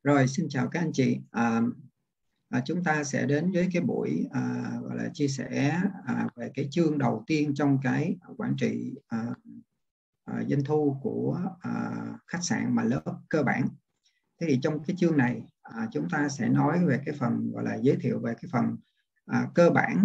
Rồi, xin chào các anh chị. Chúng ta sẽ đến với cái buổi gọi là chia sẻ về cái chương đầu tiên trong cái quản trị doanh thu của khách sạn mà lớp cơ bản. Thế thì trong cái chương này chúng ta sẽ nói về cái phần gọi là giới thiệu về cái phần cơ bản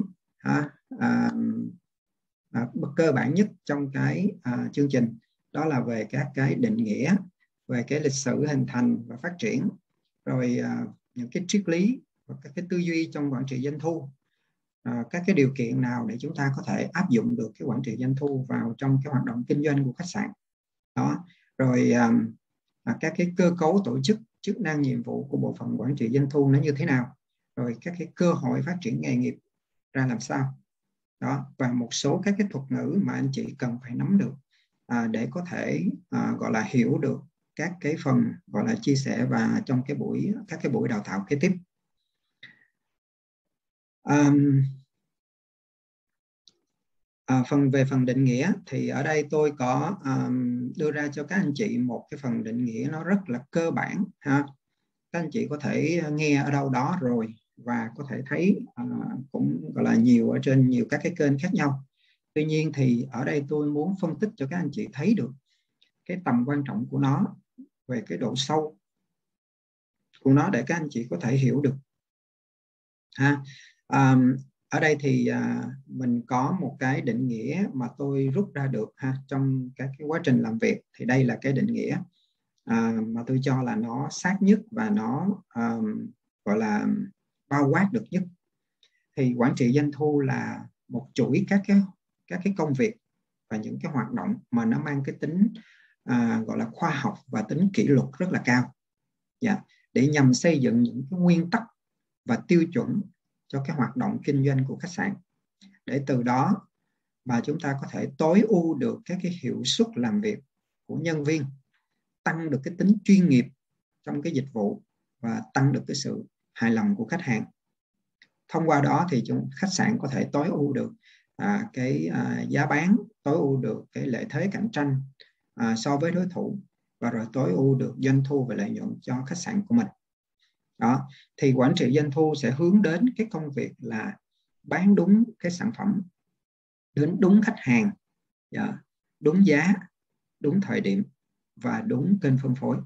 cơ bản nhất trong cái chương trình, đó là về các cái định nghĩa, về cái lịch sử hình thành và phát triển, rồi những cái triết lý và các cái tư duy trong quản trị doanh thu, các cái điều kiện nào để chúng ta có thể áp dụng được cái quản trị doanh thu vào trong cái hoạt động kinh doanh của khách sạn đó, rồi các cái cơ cấu tổ chức, chức năng nhiệm vụ của bộ phận quản trị doanh thu nó như thế nào, rồi các cái cơ hội phát triển nghề nghiệp ra làm sao đó, và một số các cái thuật ngữ mà anh chị cần phải nắm được để có thể gọi là hiểu được các cái phần gọi là chia sẻ và trong các cái buổi đào tạo kế tiếp. Về phần định nghĩa thì ở đây tôi có đưa ra cho các anh chị một cái phần định nghĩa nó rất là cơ bản ha. Các anh chị có thể nghe ở đâu đó rồi và có thể thấy cũng gọi là nhiều ở trên nhiều các cái kênh khác nhau. Tuy nhiên thì ở đây tôi muốn phân tích cho các anh chị thấy được cái tầm quan trọng của nó, về cái độ sâu của nó để các anh chị có thể hiểu được ha. Ở đây thì mình có một cái định nghĩa mà tôi rút ra được ha trong các cái quá trình làm việc. Thì đây là cái định nghĩa mà tôi cho là nó sát nhất và nó gọi là bao quát được nhất. Thì quản trị doanh thu là một chuỗi các cái công việc và những cái hoạt động mà nó mang cái tính gọi là khoa học và tính kỷ luật rất là cao, để nhằm xây dựng những cái nguyên tắc và tiêu chuẩn cho cái hoạt động kinh doanh của khách sạn, để từ đó mà chúng ta có thể tối ưu được các cái hiệu suất làm việc của nhân viên, tăng được cái tính chuyên nghiệp trong cái dịch vụ và tăng được cái sự hài lòng của khách hàng. Thông qua đó thì khách sạn có thể tối ưu được cái giá bán, tối ưu được cái lợi thế cạnh tranh so với đối thủ, và rồi tối ưu được doanh thu và lợi nhuận cho khách sạn của mình. Đó, thì quản trị doanh thu sẽ hướng đến cái công việc là bán đúng cái sản phẩm đến đúng khách hàng, đúng giá, đúng thời điểm và đúng kênh phân phối.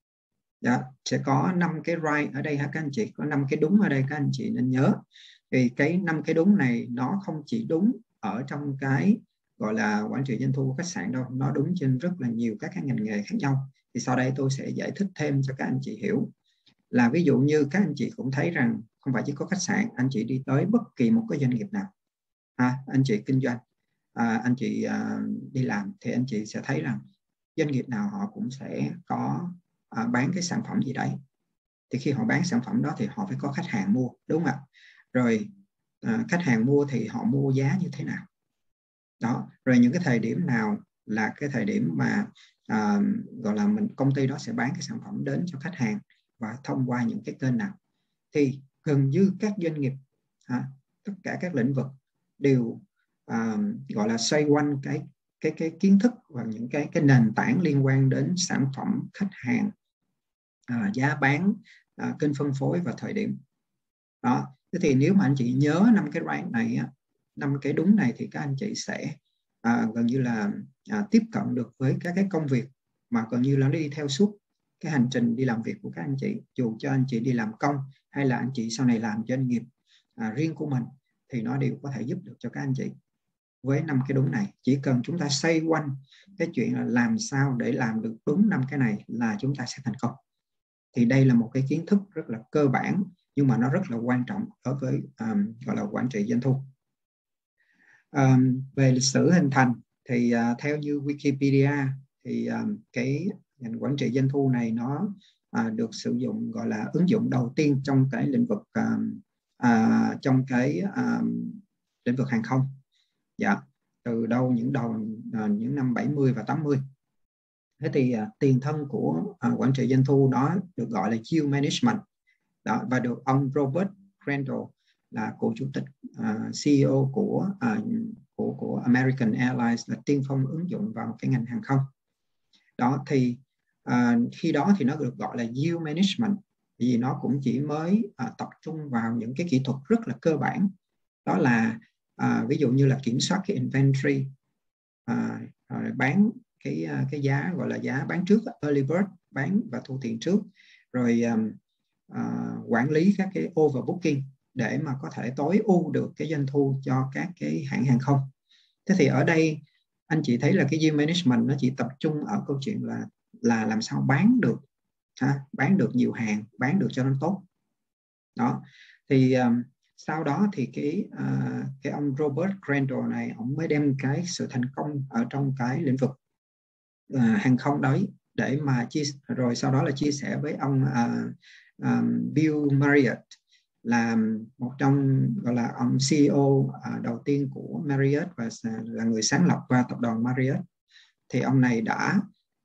Sẽ có 5 cái right ở đây ha các anh chị, có 5 cái đúng ở đây các anh chị nên nhớ. Thì cái 5 cái đúng này nó không chỉ đúng ở trong cái gọi là quản trị doanh thu của khách sạn đâu, nó đúng trên rất là nhiều các cái ngành nghề khác nhau. Thì sau đây tôi sẽ giải thích thêm cho các anh chị hiểu. Là ví dụ như các anh chị cũng thấy rằng không phải chỉ có khách sạn, anh chị đi tới bất kỳ một cái doanh nghiệp nào, anh chị kinh doanh, anh chị đi làm thì anh chị sẽ thấy rằng doanh nghiệp nào họ cũng sẽ có bán cái sản phẩm gì đấy. Thì khi họ bán sản phẩm đó thì họ phải có khách hàng mua, đúng không ạ? Rồi khách hàng mua thì họ mua giá như thế nào đó, rồi những cái thời điểm nào là cái thời điểm mà gọi là công ty đó sẽ bán cái sản phẩm đến cho khách hàng và thông qua những cái kênh nào. Thì gần như các doanh nghiệp, tất cả các lĩnh vực đều gọi là xoay quanh cái kiến thức và những cái nền tảng liên quan đến sản phẩm, khách hàng, giá bán, kênh phân phối và thời điểm đó. Thế thì nếu mà anh chị nhớ 5 cái right này, 5 cái đúng này, thì các anh chị sẽ gần như là tiếp cận được với các cái công việc mà gần như là nó đi theo suốt cái hành trình đi làm việc của các anh chị. Dù cho anh chị đi làm công hay là anh chị sau này làm doanh nghiệp riêng của mình, thì nó đều có thể giúp được cho các anh chị với 5 cái đúng này. Chỉ cần chúng ta xoay quanh cái chuyện là làm sao để làm được đúng 5 cái này là chúng ta sẽ thành công. Thì đây là một cái kiến thức rất là cơ bản, nhưng mà nó rất là quan trọng đối với gọi là quản trị doanh thu. Về lịch sử hình thành thì theo như Wikipedia thì cái ngành quản trị doanh thu này nó được sử dụng, gọi là ứng dụng đầu tiên trong cái lĩnh vực trong cái lĩnh vực hàng không. Từ những năm 70 và 80. Thế thì tiền thân của quản trị doanh thu đó được gọi là yield management đó, và được ông Robert Crandall là cựu chủ tịch CEO của American Airlines là tiên phong ứng dụng vào cái ngành hàng không đó. Thì khi đó thì nó được gọi là yield management vì nó cũng chỉ mới tập trung vào những cái kỹ thuật rất là cơ bản, đó là ví dụ như là kiểm soát cái inventory, bán cái giá gọi là giá bán trước, early bird, bán và thu tiền trước, rồi quản lý các cái overbooking để mà có thể tối ưu được cái doanh thu cho các cái hãng hàng không. Thế thì ở đây anh chị thấy là cái yield management nó chỉ tập trung ở câu chuyện là làm sao bán được, bán được nhiều hàng, bán được cho nó tốt. Đó. Thì sau đó thì cái ông Robert Crandall này, ông mới đem cái sự thành công ở trong cái lĩnh vực hàng không đấy để mà rồi sau đó là chia sẻ với ông Bill Marriott, là một trong gọi là ông CEO đầu tiên của Marriott và là người sáng lập ra tập đoàn Marriott. Thì ông này đã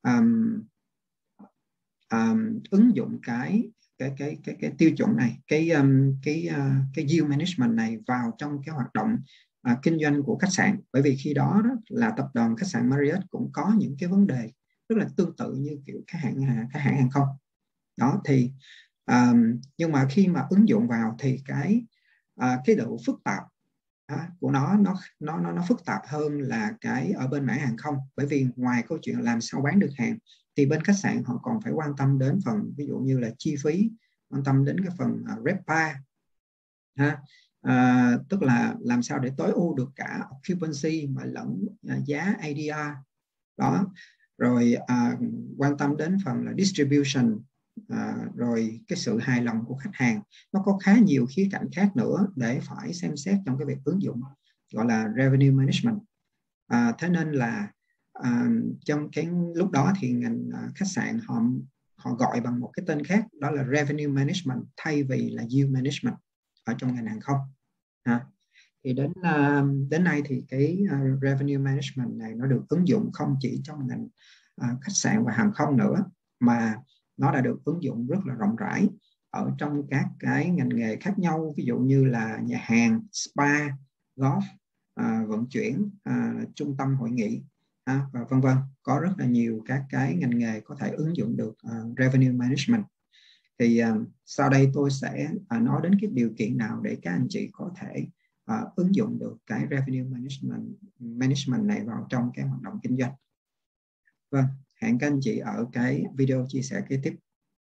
ứng dụng cái tiêu chuẩn này, cái yield management này vào trong cái hoạt động kinh doanh của khách sạn. Bởi vì khi đó là tập đoàn khách sạn Marriott cũng có những cái vấn đề rất là tương tự như kiểu các hãng hàng không đó. Thì nhưng mà khi mà ứng dụng vào thì cái độ phức tạp của nó phức tạp hơn là cái ở bên mảng hàng không. Bởi vì ngoài câu chuyện làm sao bán được hàng thì bên khách sạn họ còn phải quan tâm đến phần ví dụ như là chi phí, quan tâm đến cái phần RevPAR, tức là làm sao để tối ưu được cả occupancy mà lẫn giá ADR đó, rồi quan tâm đến phần là distribution, rồi cái sự hài lòng của khách hàng. Nó có khá nhiều khía cạnh khác nữa để phải xem xét trong cái việc ứng dụng gọi là revenue management. Thế nên là trong cái lúc đó thì ngành khách sạn họ gọi bằng một cái tên khác, đó là revenue management thay vì là yield management ở trong ngành hàng không. Thì đến nay thì cái revenue management này nó được ứng dụng không chỉ trong ngành khách sạn và hàng không nữa, mà nó đã được ứng dụng rất là rộng rãi ở trong các cái ngành nghề khác nhau, ví dụ như là nhà hàng, spa, golf, vận chuyển, trung tâm hội nghị, và vân vân. Có rất là nhiều các cái ngành nghề có thể ứng dụng được revenue management. Thì sau đây tôi sẽ nói đến cái điều kiện nào để các anh chị có thể ứng dụng được cái revenue management này vào trong cái hoạt động kinh doanh. Vâng, hẹn các anh chị ở cái video chia sẻ kế tiếp.